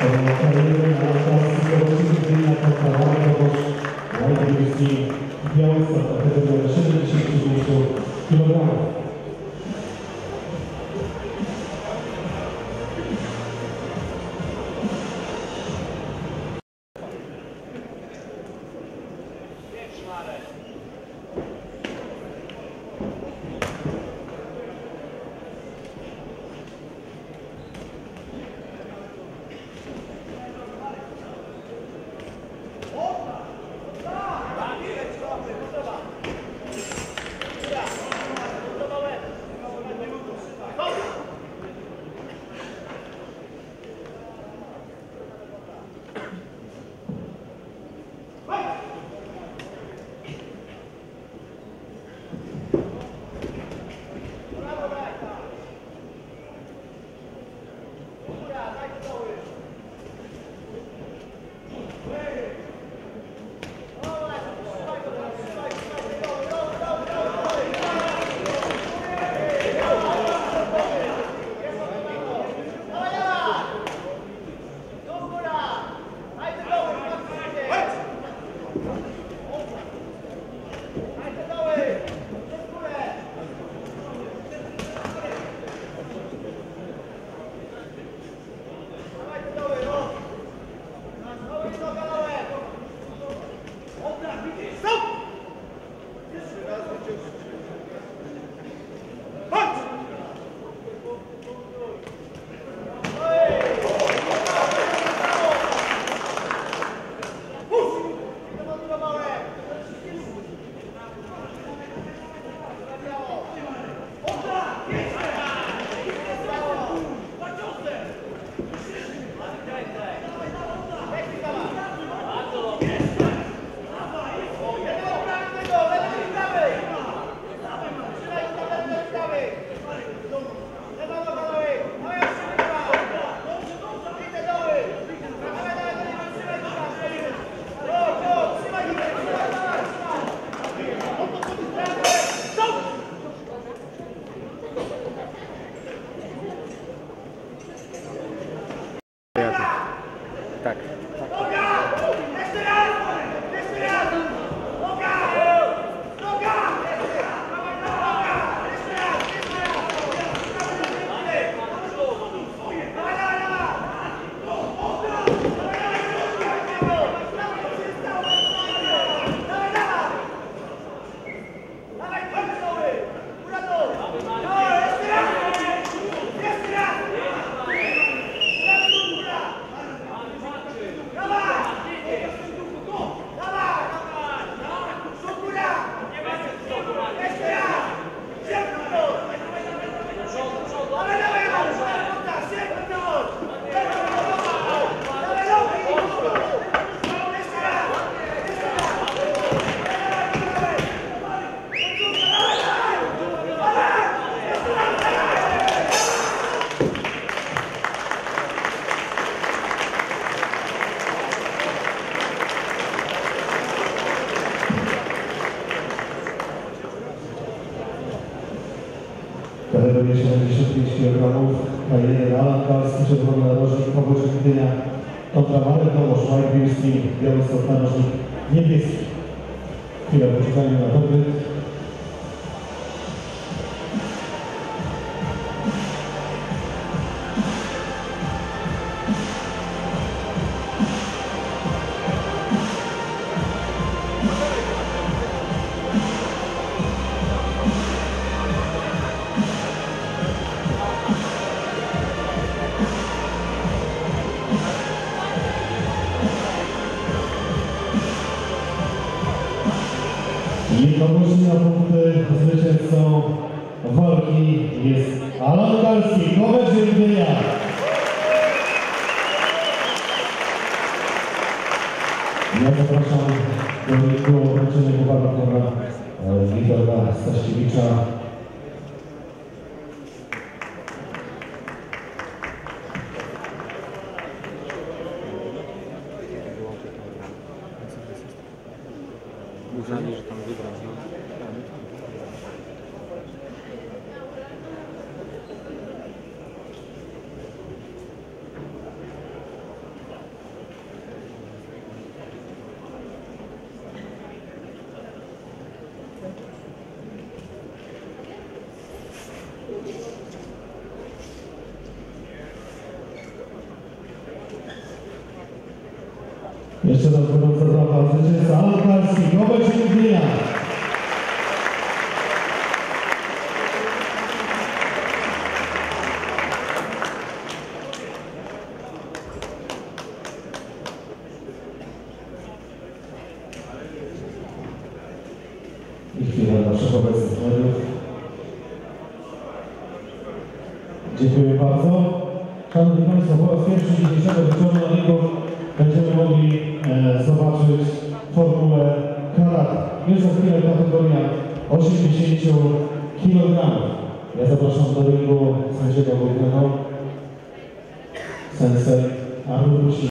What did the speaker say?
kategorii 75 kg, K1 Alan Karski, czerwony narożnik, Powódź Gdynia, kontra Marek Tomosz, Mike Bielski, Białystok narożnik niebieski. Chwilę poczekania na dobry. Jednogłośnie na punkty zwycięzcą walki jest Alan Karski, Powódź Gdynia. Ja zapraszam do ringu wręczenia pucharu pana Witolda Staśkiewicza. Uznali, że tam wygrał. Jeszcze raz gorąca brawa, zwycięzca Alan Karski, Kołobrzeg Gdynia. I chwilę naszych obecnych mediów. Dziękuję bardzo. Szanowni Państwo, po raz pierwszy dzisiejszego wieczoru na ringu będziemy mogli zobaczyć formułę karat. Już za chwilę kategoria 80 kg. Ja zapraszam do ringu sędziego głównego, sensei Arun.